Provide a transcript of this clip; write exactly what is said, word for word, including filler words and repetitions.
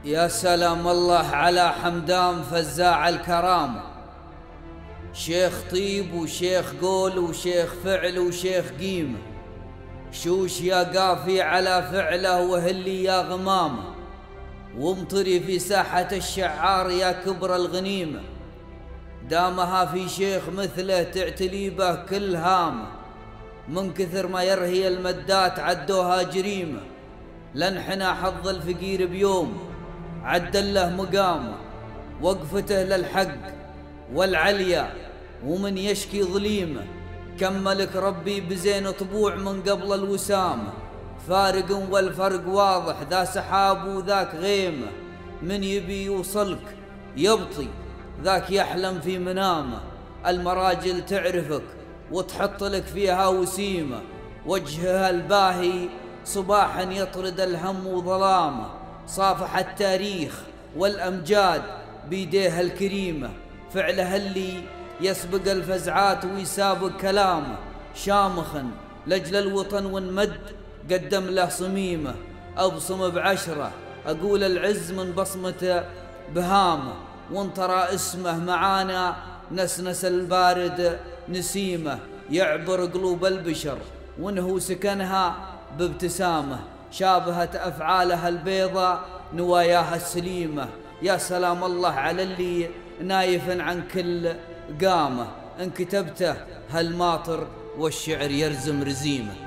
يا سلام الله على حمدان فزاع الكرام، شيخ طيب وشيخ قول وشيخ فعل وشيخ قيمة، شوش يا قافي على فعله وهلي يا غمامة، وامطري في ساحة الشعار يا كبر الغنيمة، دامها في شيخ مثله تعتلي به كل هامة، من كثر ما يرهي المدات عدوها جريمة، لنحنا حظ الفقير بيوم عدل له مقامه، وقفته للحق والعليا ومن يشكي ظليمه، كملك ربي بزين طبوع من قبل الوسامه، فارق والفرق واضح ذا سحاب وذاك غيمه، من يبي يوصلك يبطي ذاك يحلم في منامه، المراجل تعرفك وتحط لك فيها وسيمه، وجهها الباهي صباحا يطرد الهم وظلامه، صافح التاريخ والأمجاد بيديها الكريمة، فعلها اللي يسبق الفزعات ويسابق كلامه، شامخا لجل الوطن ونمد قدم له صميمه، أبصم بعشرة أقول العز من بصمته بهامه، وانطرى اسمه معانا نسنس البارد نسيمه، يعبر قلوب البشر وانه سكنها بابتسامه، شابهت أفعالها البيضة نواياها السليمة، يا سلام الله على اللي نايف عن كل قامة، ان كتبته هالماطر والشعر يرزم رزيمه.